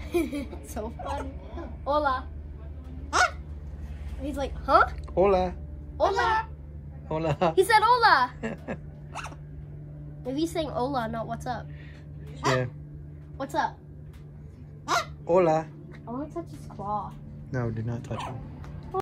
So funny. Hola. He's like, huh? Hola. Hola. Hola. He said hola. Maybe he's saying hola, not what's up. Yeah. What's up? Hola. I want to touch his claw. No, do not touch him.